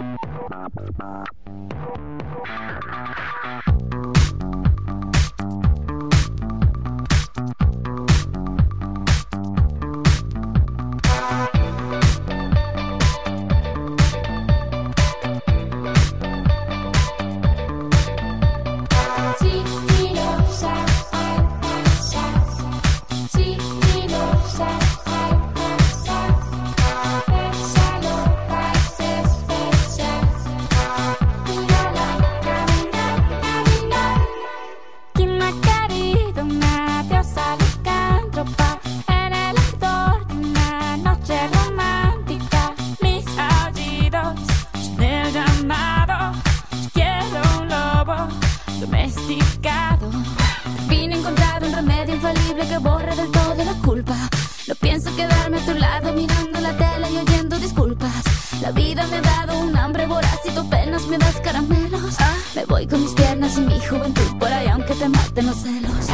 Domesticado. Al fin he encontrado un remedio infalible que borre del todo la culpa. No pienso quedarme a tu lado mirando la tele y oyendo disculpas. La vida me ha dado un hambre voraz y tú apenas me das caramelos. Me voy con mis piernas y mi juventud por ahí aunque te maten los celos.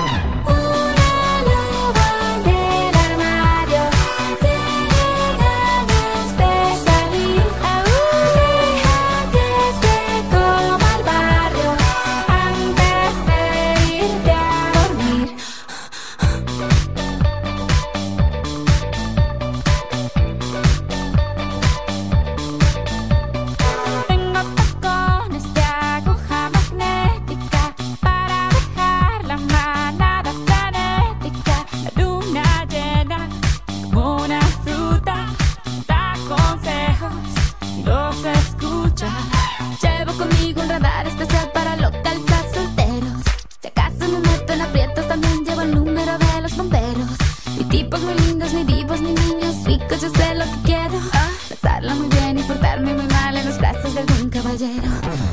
Llevo conmigo un radar especial para localizar solteros. Si acaso me meto en aprietos, también llevo el número de los bomberos. Ni tipos muy lindos, ni divos, ni niños ricos, yo sé lo que quiero. Pasarla muy bien y portarme muy mal en los brazos de algún caballero.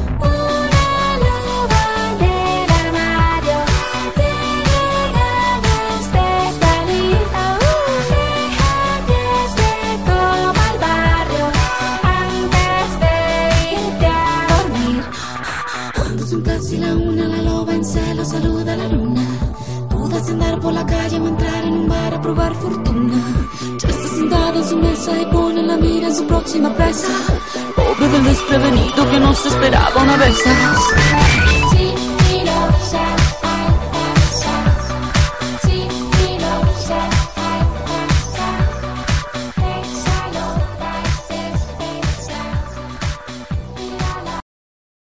Casi la una, la loba en celo saluda a la luna. Dudas de andar por la calle o entrar en un bar a probar fortuna. Ya está sentado en su mesa y pone la mira en su próxima presa. Pobre del desprevenido que no se esperaba una vez.